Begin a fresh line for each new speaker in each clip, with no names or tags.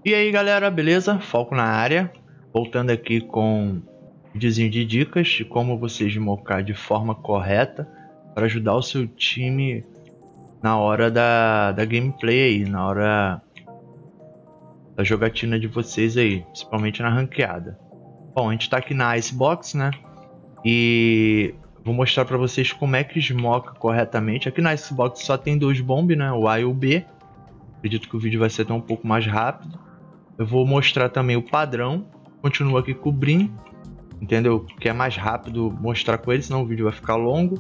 E aí galera, beleza? Foco na área, voltando aqui com um videozinho de dicas de como você smocar de forma correta para ajudar o seu time na hora da gameplay aí, na hora da jogatina de vocês aí, principalmente na ranqueada. Bom, a gente tá aqui na Icebox, né? E vou mostrar para vocês como é que smoca corretamente. Aqui na Icebox só tem dois bombs, né? O A e o B. Acredito que o vídeo vai ser até um pouco mais rápido. Eu vou mostrar também o padrão. Continuo aqui com o Brim, entendeu? Porque é mais rápido mostrar com ele, senão o vídeo vai ficar longo.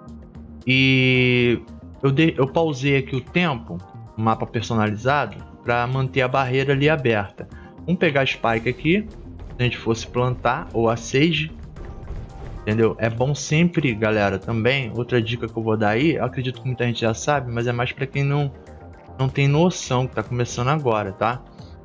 E eu pausei aqui o tempo, o mapa personalizado, para manter a barreira ali aberta. Vamos pegar a Spike aqui, se a gente fosse plantar, ou a Sage, entendeu? É bom sempre, galera, também, outra dica que eu vou dar aí, eu acredito que muita gente já sabe, mas é mais para quem não tem noção, que está começando agora, tá?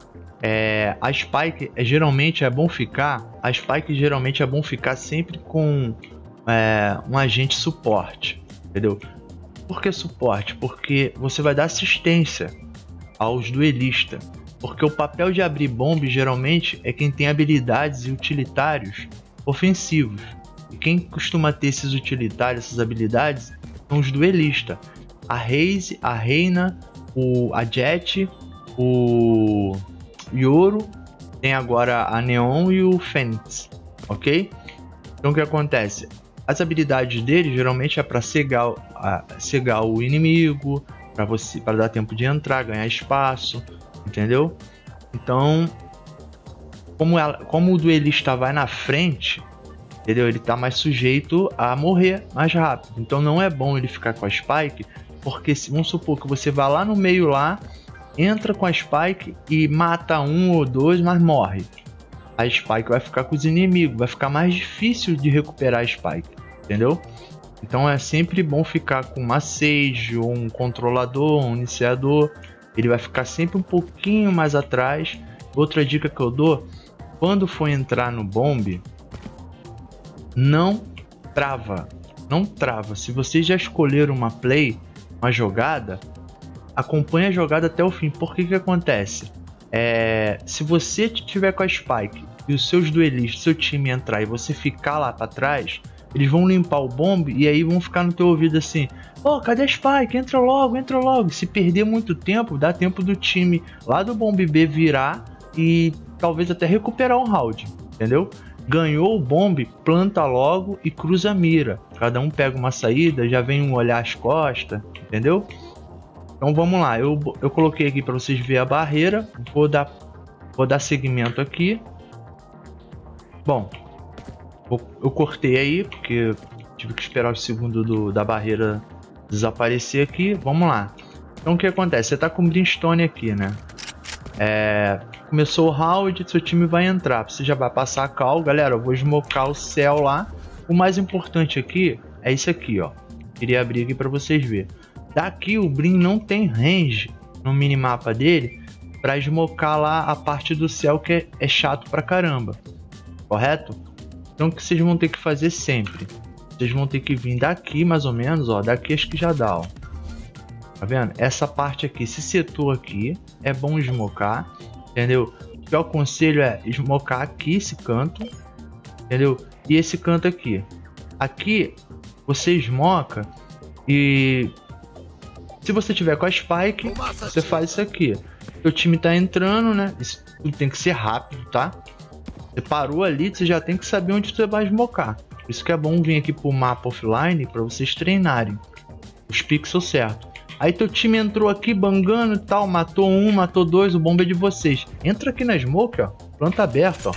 A Spike geralmente é bom ficar. A Spike geralmente é bom ficar sempre com um agente suporte, entendeu? Por que suporte? Porque você vai dar assistência aos duelistas. Porque o papel de abrir bomb geralmente é quem tem habilidades e utilitários ofensivos. E quem costuma ter esses utilitários, essas habilidades, são os duelistas. A Raze, a Reina, a Jet, o Yoru, tem agora a Neon e o Fênix, ok? Então o que acontece? As habilidades dele geralmente é para cegar o inimigo, para dar tempo de entrar, ganhar espaço, entendeu? Então, como o duelista vai na frente, entendeu? Ele tá mais sujeito a morrer mais rápido. Então não é bom ele ficar com a Spike, porque vamos supor que você vá lá no meio lá, entra com a Spike e mata um ou dois, mas morre. A Spike vai ficar com os inimigos, vai ficar mais difícil de recuperar a Spike, entendeu? Então é sempre bom ficar com uma Sage, ou um controlador, um iniciador. Ele vai ficar sempre um pouquinho mais atrás. Outra dica que eu dou, quando for entrar no bomb, não trava. Não trava. Se vocês já escolheram uma play, uma jogada, acompanhe a jogada até o fim. Por que acontece? Se você tiver com a Spike e os seus duelistas, seu time entrar e você ficar lá para trás, eles vão limpar o bomb e aí vão ficar no teu ouvido assim: "Oh, cadê a Spike? Entra logo, entra logo." Se perder muito tempo, dá tempo do time lá do bomb B virar e talvez até recuperar um round, entendeu? Ganhou o bomb, planta logo e cruza a mira. Cada um pega uma saída, já vem um olhar as costas, entendeu? Então vamos lá, eu coloquei aqui para vocês verem a barreira. Vou dar seguimento aqui. Bom, eu cortei aí porque tive que esperar o segundo da barreira desaparecer aqui. Vamos lá. Então o que acontece? Você tá com Brimstone aqui, né? Começou o round, seu time vai entrar. Você já vai passar a cal. Galera, eu vou smocar o céu lá. O mais importante aqui é isso aqui, ó. Queria abrir aqui para vocês verem. Daqui o Brim não tem range no minimapa dele para smocar lá a parte do céu, que é chato pra caramba, correto? Então o que vocês vão ter que fazer sempre? Vocês vão ter que vir daqui mais ou menos, ó, daqui acho que já dá, ó. Tá vendo? Essa parte aqui, esse setor aqui, é bom smocar, entendeu? O que eu aconselho é smocar aqui esse canto, entendeu? E esse canto aqui. Aqui você smoca e se você tiver com a Spike, você faz isso aqui. O time tá entrando, né? Isso tudo tem que ser rápido, tá? Você parou ali, você já tem que saber onde você vai smocar. Por isso que é bom vir aqui pro mapa offline para vocês treinarem os pixels certos. Aí teu time entrou aqui bangando e tal, matou um, matou dois, o bomba é de vocês. Entra aqui na smoke, ó, planta aberta, ó.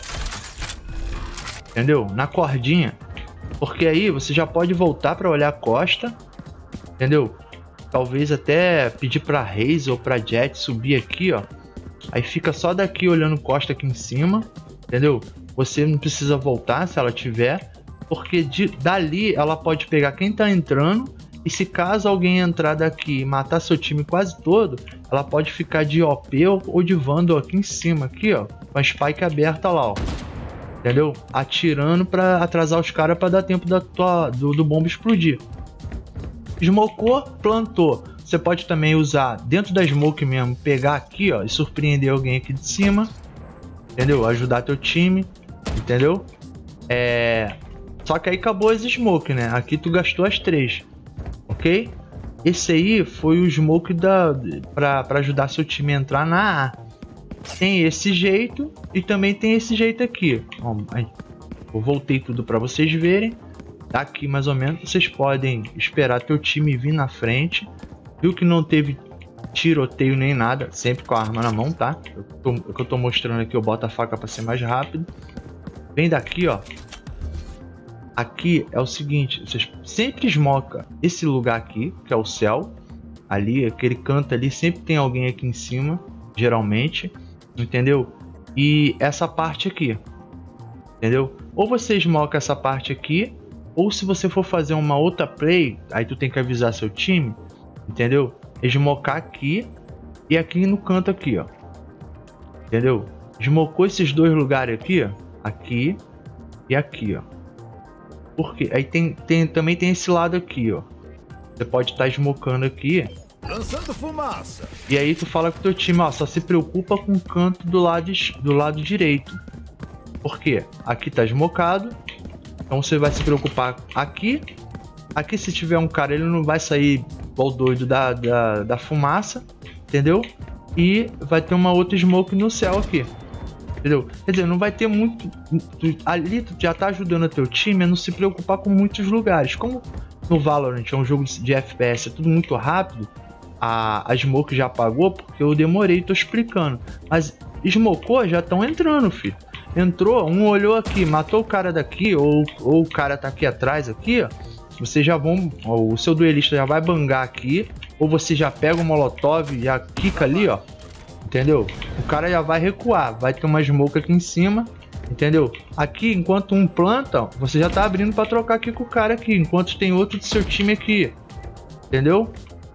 Entendeu? Na cordinha. Porque aí você já pode voltar para olhar a costa, entendeu? Talvez até pedir pra Raze ou pra Jet subir aqui, ó. Aí fica só daqui olhando costa aqui em cima, entendeu? Você não precisa voltar se ela tiver, porque dali ela pode pegar quem tá entrando. E se caso alguém entrar daqui e matar seu time quase todo, ela pode ficar de OP ou de Vandal aqui em cima, aqui, ó, com a Spike aberta lá, ó. Entendeu? Atirando pra atrasar os caras pra dar tempo do bomba explodir. Smocou, plantou. Você pode também usar dentro da smoke mesmo, pegar aqui, ó, e surpreender alguém aqui de cima, entendeu? Ajudar teu time, entendeu? Só que aí acabou as smoke, né? Aqui tu gastou as 3, ok? Esse aí foi o smoke pra ajudar seu time a entrar na A. Tem esse jeito e também tem esse jeito aqui. Ó, eu voltei tudo para vocês verem. Aqui mais ou menos vocês podem esperar teu time vir na frente. Viu que não teve tiroteio nem nada, sempre com a arma na mão, tá? O que eu tô mostrando aqui, eu boto a faca para ser mais rápido. Vem daqui, ó. Aqui é o seguinte, vocês sempre esmoca esse lugar aqui, que é o céu. Ali, aquele canto ali, sempre tem alguém aqui em cima, geralmente. Entendeu? E essa parte aqui, entendeu? Ou você esmoca essa parte aqui, ou se você for fazer uma outra play, aí tu tem que avisar seu time, entendeu? Esmocar aqui e aqui no canto aqui, ó. Entendeu? Esmocou esses dois lugares aqui, ó. Aqui e aqui, ó. Por quê? Aí também tem esse lado aqui, ó. Você pode estar esmocando aqui.
Lançando fumaça.
E aí tu fala com o teu time, ó, só se preocupa com o canto do lado direito. Por quê? Aqui tá esmocado. Então você vai se preocupar aqui. Aqui se tiver um cara, ele não vai sair igual doido da fumaça. Entendeu? E vai ter uma outra smoke no céu aqui. Entendeu? Quer dizer, não vai ter muito... Ali tu já tá ajudando o teu time a não se preocupar com muitos lugares. Como no Valorant é um jogo de FPS, é tudo muito rápido. A smoke já apagou porque eu demorei, tô explicando. Mas smocou, já estão entrando, filho. Entrou, um olhou aqui, matou o cara daqui, ou o cara tá aqui atrás, aqui, ó. Vocês já vão, ó, o seu duelista já vai bangar aqui, ou você já pega o molotov e já quica ali, ó. Entendeu? O cara já vai recuar, vai ter uma smoke aqui em cima, entendeu? Aqui, enquanto um planta, ó, você já tá abrindo para trocar aqui com o cara aqui, enquanto tem outro do seu time aqui. Entendeu?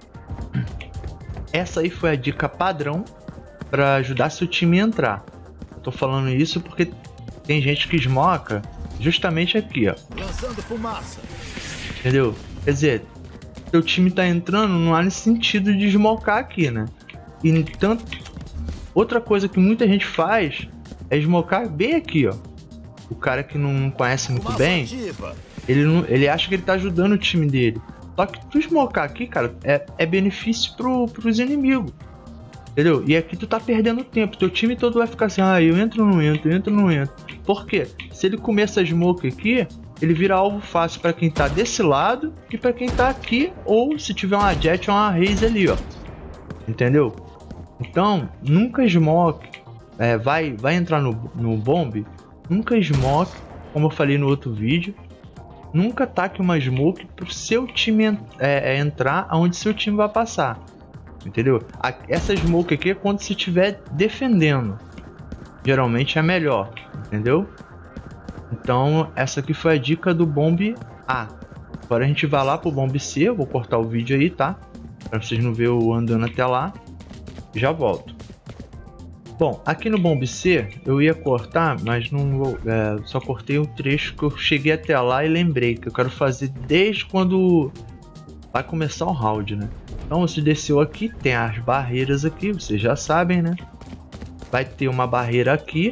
Essa aí foi a dica padrão para ajudar seu time a entrar. Eu tô falando isso porque tem gente que esmoca justamente aqui, ó.
Lançando fumaça.
Entendeu? Quer dizer, seu time tá entrando, não há sentido de esmocar aqui, né? E tanto... Outra coisa que muita gente faz é esmocar bem aqui, ó. O cara que não conhece muito bem, ele acha que ele tá ajudando o time dele. Só que tu esmocar aqui, cara, é benefício pros inimigos. Entendeu? E aqui tu tá perdendo tempo. Teu time todo vai ficar assim, ah, eu entro ou não entro, entro ou não entro. Por quê? Se ele começa a smoke aqui, ele vira alvo fácil pra quem tá desse lado e pra quem tá aqui, ou se tiver uma jet ou uma raise ali, ó. Entendeu? Então, nunca smoke. Vai entrar no bomb, nunca smoke, como eu falei no outro vídeo. Nunca taque uma smoke pro seu time entrar aonde seu time vai passar. Entendeu? Essa smoke aqui é quando você estiver defendendo. Geralmente é melhor. Entendeu? Então essa aqui foi a dica do bomb A. Agora a gente vai lá pro bomb C. Eu vou cortar o vídeo aí, tá? Pra vocês não verem eu andando até lá. Já volto. Bom, aqui no bomb C eu ia cortar, mas não vou, só cortei um trecho que eu cheguei até lá e lembrei que eu quero fazer desde quando vai começar o round, né? Então você desceu aqui, tem as barreiras aqui, vocês já sabem, né? Vai ter uma barreira aqui,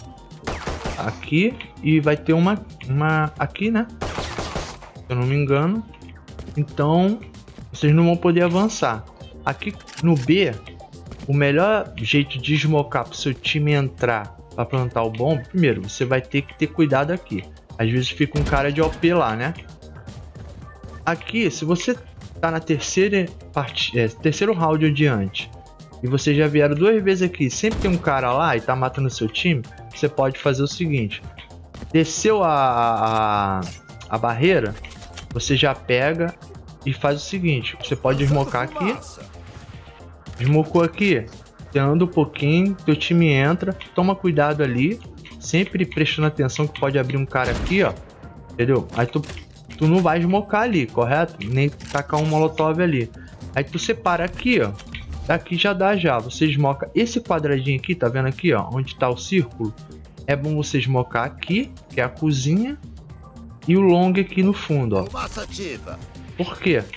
aqui e vai ter uma aqui, né? Se eu não me engano. Então vocês não vão poder avançar. Aqui no B, o melhor jeito de esmocar para o seu time entrar para plantar o bomb, primeiro, você vai ter que ter cuidado aqui. Às vezes fica um cara de OP lá, né? Aqui, se você tá na terceiro round adiante e você já vieram 2 vezes aqui, sempre tem um cara lá e tá matando o seu time, você pode fazer o seguinte: desceu a barreira, você já pega e faz o seguinte: você pode esmocar aqui. Esmocou aqui, você anda um pouquinho, teu time entra, toma cuidado ali, sempre prestando atenção que pode abrir um cara aqui, ó, entendeu? Aí tu não vai esmocar ali, correto? Nem tacar um molotov ali. Aí tu separa aqui, ó, daqui já dá já, você esmoca esse quadradinho aqui, tá vendo aqui, ó, onde tá o círculo? É bom você esmocar aqui, que é a cozinha, e o long aqui no fundo, ó. Por quê?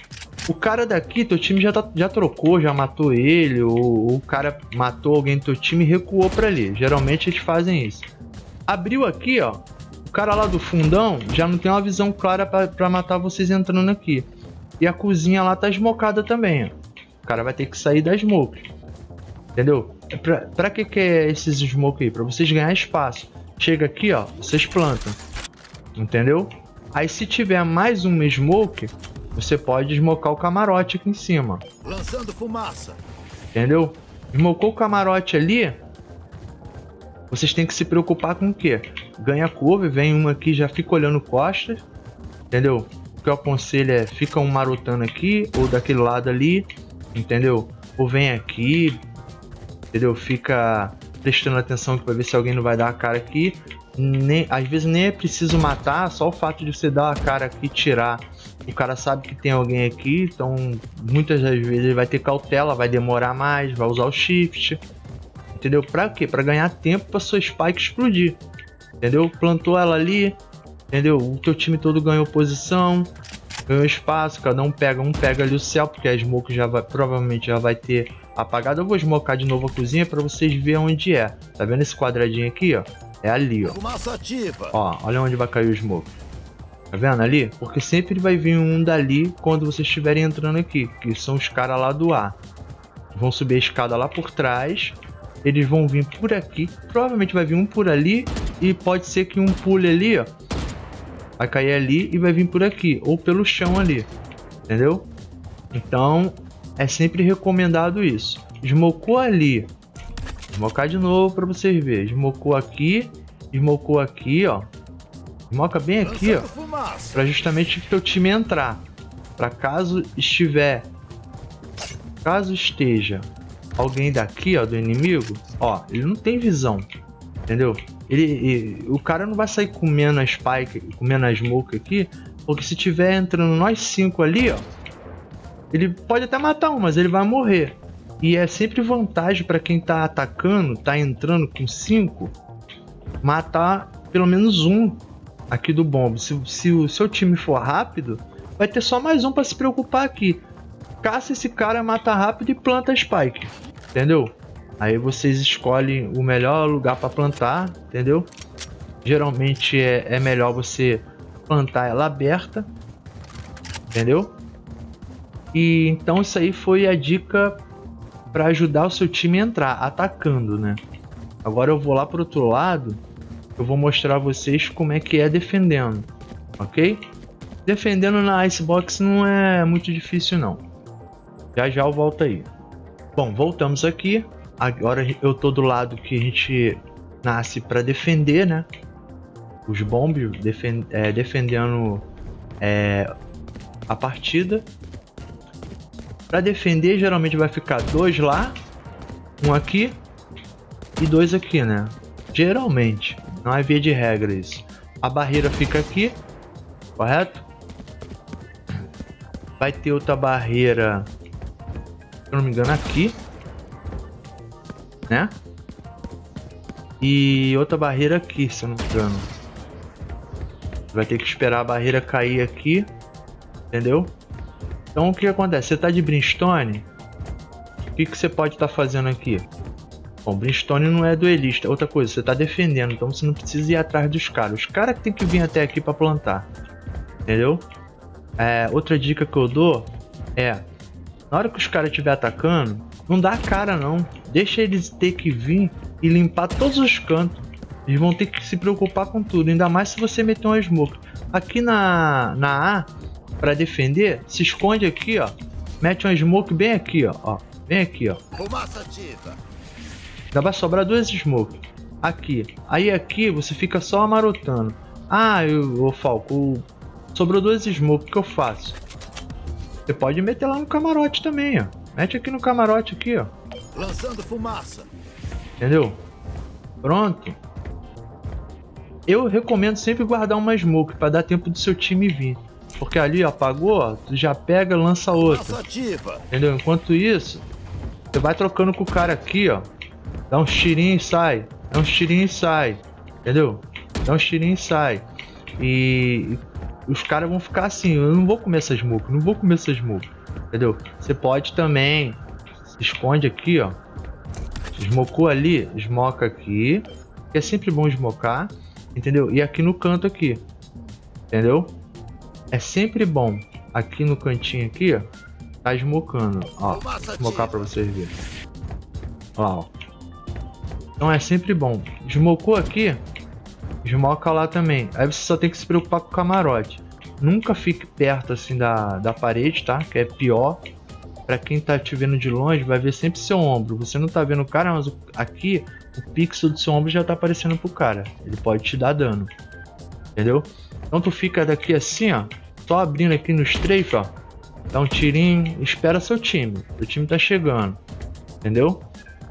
O cara daqui, teu time já trocou, já matou ele, ou o cara matou alguém do teu time e recuou pra ali. Geralmente eles fazem isso. Abriu aqui, ó. O cara lá do fundão já não tem uma visão clara pra matar vocês entrando aqui. E a cozinha lá tá esmocada também, ó. O cara vai ter que sair da smoke. Entendeu? Pra que é esses smoke aí? Pra vocês ganhar espaço. Chega aqui, ó. Vocês plantam. Entendeu? Aí se tiver mais uma smoke, você pode smocar o camarote aqui em cima.
Lançando fumaça.
Entendeu? Smocou o camarote ali. Vocês têm que se preocupar com o quê? Ganha curva, vem uma aqui, já fica olhando costas. Entendeu? O que eu aconselho é, fica um marotando aqui, ou daquele lado ali. Entendeu? Ou vem aqui. Entendeu? Fica prestando atenção para ver se alguém não vai dar a cara aqui. Às vezes nem é preciso matar, só o fato de você dar a cara aqui e tirar. O cara sabe que tem alguém aqui, então muitas das vezes ele vai ter cautela, vai demorar mais, vai usar o shift. Entendeu? Pra quê? Pra ganhar tempo pra sua spike explodir. Entendeu? Plantou ela ali, entendeu? O teu time todo ganhou posição, ganhou espaço, cada um pega ali o céu, porque a smoke provavelmente já vai ter apagado. Eu vou smocar de novo a cozinha pra vocês verem onde é. Tá vendo esse quadradinho aqui, ó? É ali, ó.
Fumaça ativa.
Ó, olha onde vai cair o smoke. Tá vendo ali? Porque sempre vai vir um dali quando vocês estiverem entrando aqui, que são os caras lá do A. Vão subir a escada lá por trás. Eles vão vir por aqui. Provavelmente vai vir um por ali. E pode ser que um pule ali, ó. Vai cair ali e vai vir por aqui. Ou pelo chão ali. Entendeu? Então, é sempre recomendado isso. Smocou ali. Smocar de novo para vocês verem. Smocou aqui. Smocou aqui, ó. Smoca bem aqui, ó. Para justamente o teu time entrar. Para caso esteja alguém daqui, ó, do inimigo, ó, ele não tem visão, entendeu? O cara não vai sair comendo a spike, comendo a smoke aqui, porque se tiver entrando nós 5 ali, ó, ele pode até matar um, mas ele vai morrer. E é sempre vantagem para quem tá atacando, tá entrando com 5, matar pelo menos um aqui do bomb. Se o seu time for rápido, vai ter só mais um para se preocupar aqui. Caça esse cara, mata rápido e planta a spike, entendeu? Aí vocês escolhem o melhor lugar para plantar, entendeu? Geralmente é melhor você plantar ela aberta, entendeu? E então isso aí foi a dica para ajudar o seu time a entrar, atacando, né? Agora eu vou lá pro outro lado, eu vou mostrar a vocês como é que é defendendo, ok? Defendendo na Icebox não é muito difícil não. Já eu volto aí. Bom, voltamos aqui. Agora eu tô do lado que a gente nasce para defender, né? Os bombs defendendo a partida. Para defender geralmente vai ficar 2 lá, um aqui e 2 aqui, né? Geralmente, não é via de regra isso. A barreira fica aqui, correto? Vai ter outra barreira, se eu não me engano, aqui, né? E outra barreira aqui, se eu não me engano. Vai ter que esperar a barreira cair aqui, entendeu? Então o que acontece? Você tá de Brimstone, o que você pode estar fazendo aqui? Bom, Brimstone não é duelista. Outra coisa, você tá defendendo, então você não precisa ir atrás dos caras. Os caras que tem que vir até aqui para plantar, entendeu? Outra dica que eu dou é, na hora que os caras estiver atacando, não dá a cara não. Deixa eles ter que vir e limpar todos os cantos. Eles vão ter que se preocupar com tudo, ainda mais se você meter uma smoke. Aqui na A, para defender, se esconde aqui, ó. Mete uma smoke bem aqui, ó. Bem aqui, ó.
Fumaça ativa.
Ainda vai sobrar 2 smoke. Aqui. Aí aqui você fica só amarotando. Ah, ô Falco, sobrou 2 smoke, o que eu faço? Você pode meter lá no camarote também, ó. Mete aqui no camarote aqui, ó.
Lançando fumaça.
Entendeu? Pronto. Eu recomendo sempre guardar uma smoke para dar tempo do seu time vir. Porque ali, ó, apagou, ó, tu já pega, lança outra. Entendeu? Enquanto isso, você vai trocando com o cara aqui, ó. Dá um tirinho e sai. Dá um tirinho e sai. Entendeu? Dá um tirinho e sai. E os caras vão ficar assim, eu não vou comer essa smoke, não vou comer essa smoke. Entendeu? Você pode também, se esconde aqui, ó. Smocou ali, smoca aqui, que é sempre bom smocar, entendeu? E aqui no canto aqui, entendeu? É sempre bom aqui no cantinho aqui, ó, tá smocando, ó, vou smocar pra vocês verem. Ó. Então é sempre bom. Smocou aqui, smoca lá também. Aí você só tem que se preocupar com o camarote. Nunca fique perto assim da parede, tá? Que é pior. Pra quem tá te vendo de longe, vai ver sempre seu ombro. Você não tá vendo o cara, mas aqui o pixel do seu ombro já tá aparecendo pro cara. Ele pode te dar dano. Entendeu? Então tu fica daqui assim, ó. Só abrindo aqui no strafe, ó. Dá um tirinho, espera seu time. O time tá chegando. Entendeu?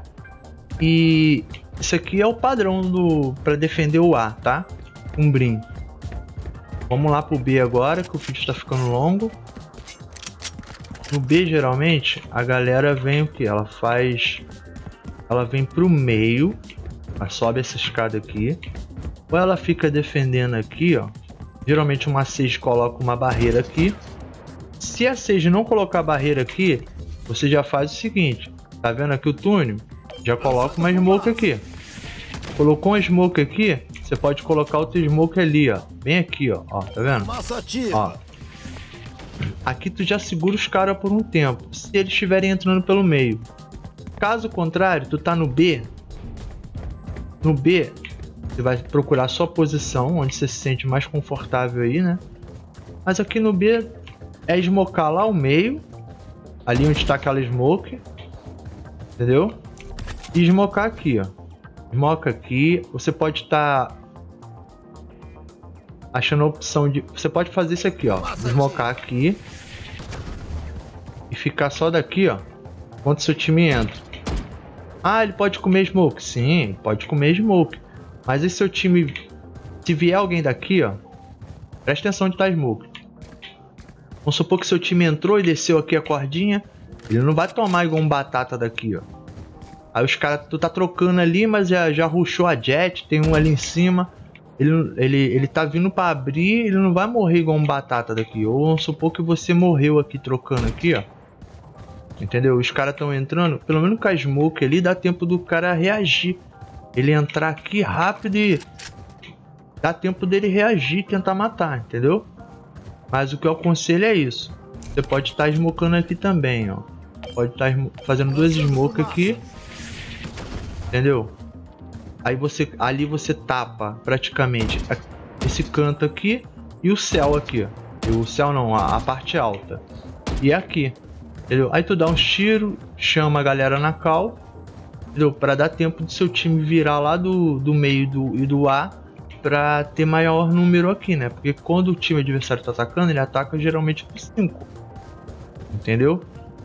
E isso aqui é o padrão pra defender o A, tá? Um brim. Vamos lá pro B agora, que o vídeo tá ficando longo. No B, geralmente, a galera vem o que? Ela vem pro meio, ela sobe essa escada aqui. Ou ela fica defendendo aqui, ó. Geralmente uma Sage coloca uma barreira aqui. Se a Sage não colocar a barreira aqui, você já faz o seguinte. Tá vendo aqui o túnel? Já coloca uma smoke aqui. Colocou uma smoke aqui, você pode colocar outra smoke ali, ó. Bem aqui, ó. Ó, tá vendo? Ó. Aqui tu já segura os caras por um tempo, se eles estiverem entrando pelo meio. Caso contrário, tu tá no B. No B, você vai procurar a sua posição, onde você se sente mais confortável aí, né? Mas aqui no B, é smocar lá o meio, ali onde tá aquela smoke. Entendeu? E smocar aqui, ó. Smoca aqui, você pode estar achando a opção de... Você pode fazer isso aqui, ó. Smocar aqui. E ficar só daqui, ó. Enquanto seu time entra. Ah, ele pode comer smoke? Sim, pode comer smoke. Mas e seu time... Se vier alguém daqui, ó. Presta atenção onde tá smoke. Vamos supor que seu time entrou e desceu aqui a cordinha. Ele não vai tomar igual um batata daqui, ó. Aí os caras... Tu tá trocando ali, mas já rushou a jet. Tem um ali em cima. Ele tá vindo pra abrir, ele não vai morrer igual um batata daqui. Ou vamos supor que você morreu aqui trocando aqui, ó. Entendeu? Os caras estão entrando, pelo menos com a smoke ali, dá tempo do cara reagir. Ele entrar aqui rápido e dá tempo dele reagir e tentar matar, entendeu? Mas o que eu aconselho é isso. Você pode estar smocando aqui também, ó. Pode estar fazendo duas smoke aqui. Entendeu? Aí ali você tapa praticamente esse canto aqui e o céu aqui, ó. E o céu não, a parte alta. E aqui, entendeu? Aí tu dá uns tiros, chama a galera na cal, entendeu? Pra dar tempo do seu time virar lá do meio e do A, pra ter maior número aqui, né? Porque quando o time adversário tá atacando, ele ataca geralmente por 5. Entendeu?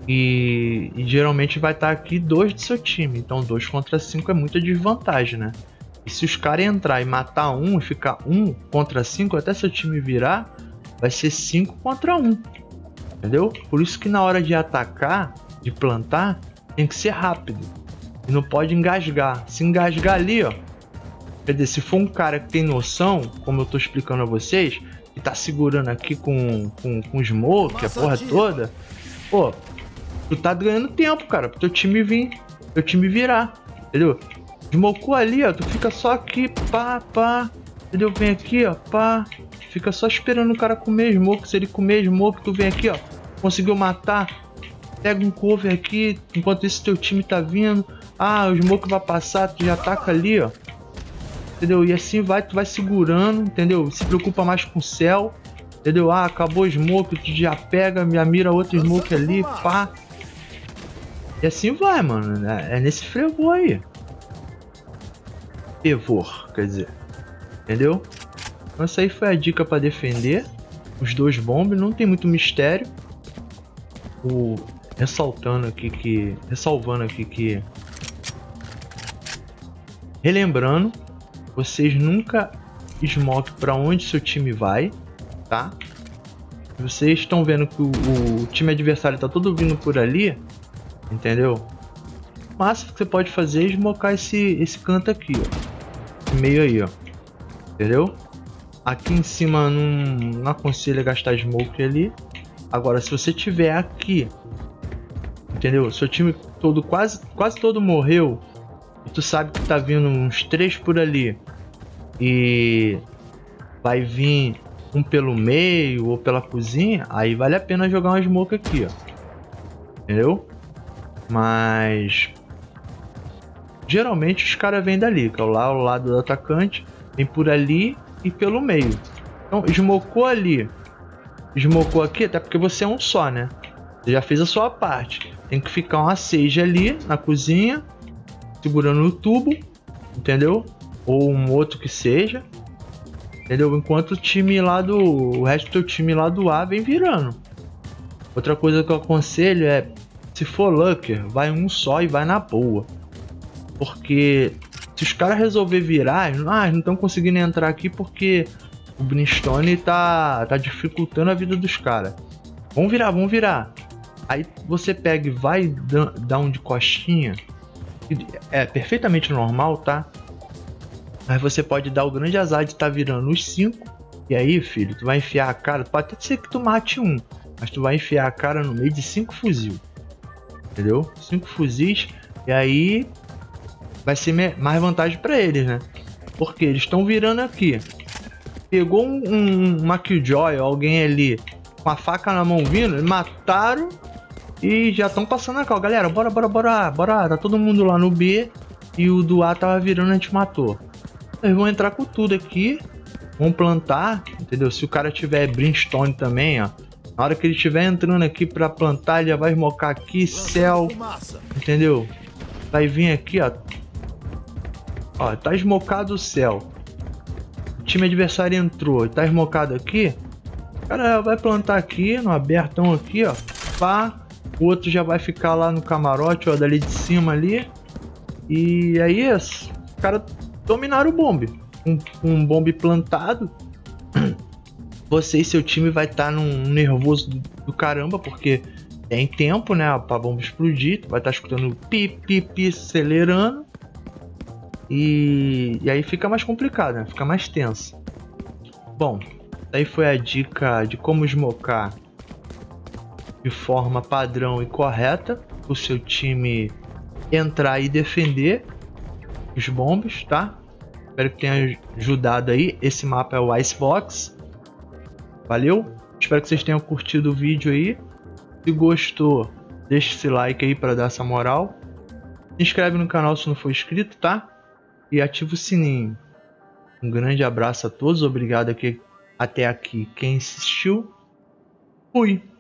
E geralmente vai estar aqui 2 do seu time. Então 2 contra 5 é muita desvantagem, né? E se os caras entrar e matar um e ficar 1 contra 5, até seu time virar, vai ser 5 contra 1. Entendeu? Por isso que na hora de atacar, de plantar, tem que ser rápido. E não pode engasgar. Se engasgar ali, ó. Quer dizer, se for um cara que tem noção, como eu tô explicando a vocês, que tá segurando aqui com smoke, a porra toda, pô, tu tá ganhando tempo, cara, pro teu time vir, teu time virar, entendeu? Smocou ali, ó, tu fica só aqui, pá, entendeu? Vem aqui, ó, pá, fica só esperando o cara comer smoke. Se ele comer smoke, tu vem aqui, ó, conseguiu matar, pega um cover aqui, enquanto isso teu time tá vindo, o smoke vai passar, tu já ataca ali, ó, entendeu? E assim tu vai segurando, entendeu? Se preocupa mais com o céu, entendeu? Acabou o smoke, tu já pega, já mira outro smoke ali, pá. E assim vai, mano. É nesse fervor aí. Fervor, quer dizer. Entendeu? Então essa aí foi a dica pra defender os 2 bombs. Não tem muito mistério. Ressalvando aqui que... Relembrando, vocês nunca smoke pra onde seu time vai, tá? Vocês estão vendo que o time adversário tá todo vindo por ali, entendeu? O máximo que você pode fazer é smocar esse canto aqui, ó. Esse meio aí, ó. Entendeu? Aqui em cima não aconselho gastar smoke ali. Agora, se você tiver aqui, entendeu? Seu time todo, quase todo morreu, e tu sabe que tá vindo uns 3 por ali, e vai vir um pelo meio ou pela cozinha, aí vale a pena jogar uma smoke aqui, ó. Entendeu? Mas geralmente os caras vêm dali, que é o lado do atacante, vem por ali e pelo meio. Então, smocou ali, smocou aqui, até porque você é um só, né? Você já fez a sua parte. Tem que ficar uma Sage ali na cozinha, segurando o tubo, entendeu? Ou um outro que seja, entendeu? Enquanto o resto do teu time lá do A vem virando. Outra coisa que eu aconselho é, se for Lurker, vai um só e vai na boa. Porque se os caras resolver virar, não estão conseguindo entrar aqui porque o Brimstone tá dificultando a vida dos caras. Vão virar. Aí você pega e vai dar um de costinha. É perfeitamente normal, tá? Mas você pode dar o grande azar de estar virando os 5. E aí, filho, tu vai enfiar a cara. Pode até ser que tu mate um, mas tu vai enfiar a cara no meio de 5 fuzil. Entendeu? 5 fuzis. E aí vai ser mais vantagem pra eles, né? Porque eles estão virando aqui. Pegou uma Killjoy, alguém ali com a faca na mão vindo, mataram e já estão passando a cal. Galera, bora. Tá todo mundo lá no B e o do A tava virando, a gente matou. Eles vão entrar com tudo aqui, vão plantar, entendeu? Se o cara tiver Brimstone também, ó, na hora que ele estiver entrando aqui pra plantar, ele já vai smocar aqui, céu, entendeu? Vai vir aqui, ó, tá smocado o céu. O time adversário entrou, tá smocado aqui, o cara vai plantar aqui, no abertão aqui, ó, pá, o outro já vai ficar lá no camarote, ó, dali de cima ali, e aí os caras dominaram o bombe, um bombe plantado. Você e seu time vai estar num nervoso do caramba, porque tem tempo, né, pra bomba explodir, tu vai estar escutando pi, acelerando, e aí fica mais complicado, né, fica mais tenso. Bom, daí foi a dica de como smocar de forma padrão e correta, o seu time entrar e defender os bombes, tá? Espero que tenha ajudado aí. Esse mapa é o Icebox. Valeu? Espero que vocês tenham curtido o vídeo aí. Se gostou, deixa esse like aí para dar essa moral. Se inscreve no canal se não for inscrito, tá? E ativa o sininho. Um grande abraço a todos. Obrigado até aqui quem assistiu. Fui!